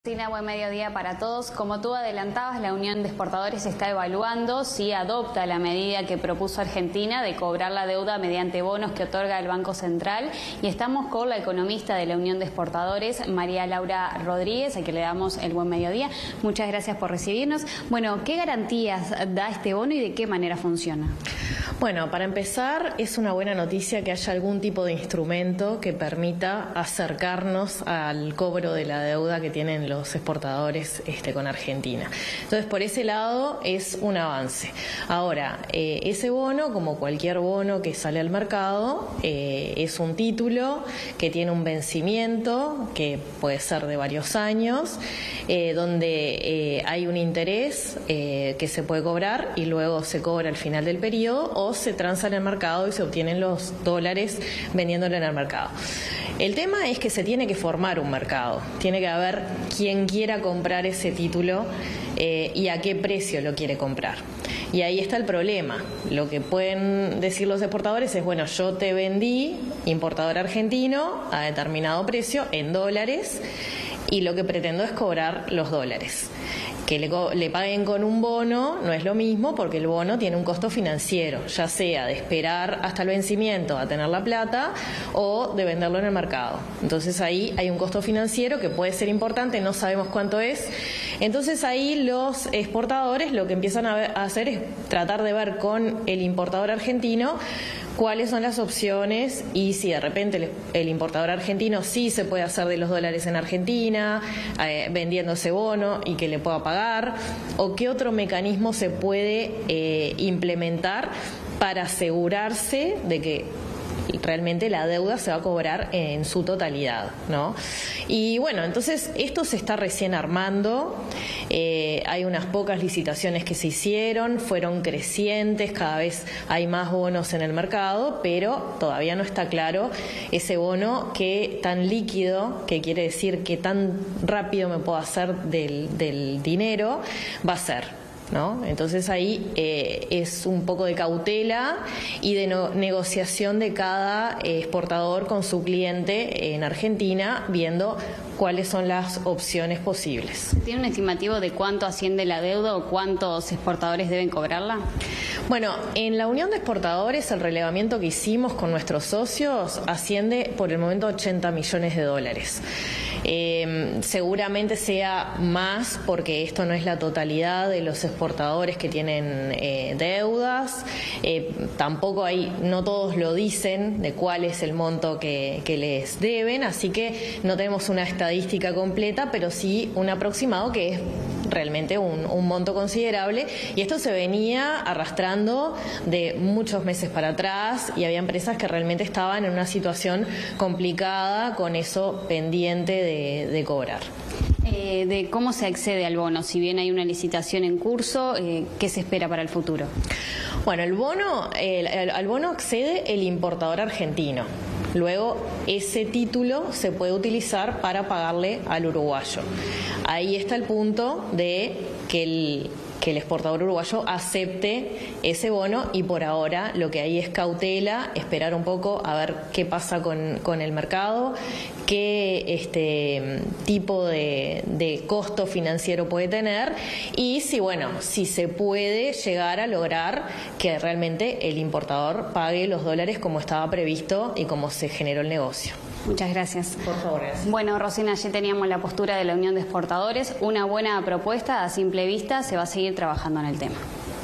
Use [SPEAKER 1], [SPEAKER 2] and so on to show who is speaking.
[SPEAKER 1] Cristina, buen mediodía para todos. Como tú adelantabas, la Unión de Exportadores está evaluando si adopta la medida que propuso Argentina de cobrar la deuda mediante bonos que otorga el Banco Central. Y estamos con la economista de la Unión de Exportadores, María Laura Rodríguez, a quien le damos el buen mediodía. Muchas gracias por recibirnos. Bueno, ¿qué garantías da este bono y de qué manera funciona?
[SPEAKER 2] Bueno, para empezar, es una buena noticia que haya algún tipo de instrumento que permita acercarnos al cobro de la deuda que tienen los exportadores con Argentina. Entonces, por ese lado es un avance. Ahora, ese bono, como cualquier bono que sale al mercado, es un título que tiene un vencimiento que puede ser de varios años, donde hay un interés que se puede cobrar y luego se cobra al final del periodo o se transa en el mercado y se obtienen los dólares vendiéndolo en el mercado. El tema es que se tiene que formar un mercado, tiene que haber quien quiera comprar ese título y a qué precio lo quiere comprar. Y ahí está el problema. Lo que pueden decir los exportadores es, bueno, yo te vendí, importador argentino, a determinado precio en dólares y lo que pretendo es cobrar los dólares. Que le paguen con un bono no es lo mismo porque el bono tiene un costo financiero, ya sea de esperar hasta el vencimiento a tener la plata o de venderlo en el mercado. Entonces ahí hay un costo financiero que puede ser importante, no sabemos cuánto es. Entonces ahí los exportadores lo que empiezan a hacer es tratar de ver con el importador argentino cuáles son las opciones y si de repente el importador argentino sí se puede hacer de los dólares en Argentina, vendiendo ese bono y que le pueda pagar, o qué otro mecanismo se puede implementar para asegurarse de que realmente la deuda se va a cobrar en su totalidad, ¿no? Y bueno, entonces esto se está recién armando, hay unas pocas licitaciones que se hicieron, fueron crecientes, cada vez hay más bonos en el mercado, pero todavía no está claro ese bono qué tan líquido, que quiere decir qué tan rápido me puedo hacer del dinero, va a ser, ¿no? Entonces ahí es un poco de cautela y de negociación de cada exportador con su cliente en Argentina, viendo cuáles son las opciones posibles.
[SPEAKER 1] ¿Tiene un estimativo de cuánto asciende la deuda o cuántos exportadores deben cobrarla?
[SPEAKER 2] Bueno, en la Unión de Exportadores el relevamiento que hicimos con nuestros socios asciende por el momento a 80 millones de dólares. Seguramente sea más porque esto no es la totalidad de los exportadores que tienen deudas, tampoco no todos lo dicen de cuál es el monto que les deben, así que no tenemos una estadística completa, pero sí un aproximado que es realmente un monto considerable, y esto se venía arrastrando de muchos meses para atrás y había empresas que realmente estaban en una situación complicada con eso pendiente de cobrar.
[SPEAKER 1] De cómo se accede al bono, si bien hay una licitación en curso, ¿qué se espera para el futuro?
[SPEAKER 2] Bueno, al bono accede el importador argentino. Luego, ese título se puede utilizar para pagarle al uruguayo. Ahí está el punto de que el exportador uruguayo acepte ese bono, y por ahora lo que hay es cautela, esperar un poco a ver qué pasa con el mercado, qué tipo de costo financiero puede tener y si se puede llegar a lograr que realmente el importador pague los dólares como estaba previsto y como se generó el negocio.
[SPEAKER 1] Muchas gracias.
[SPEAKER 2] Por favor, gracias.
[SPEAKER 1] Bueno, Rosina, ayer teníamos la postura de la Unión de Exportadores, una buena propuesta a simple vista, se va a seguir trabajando en el tema.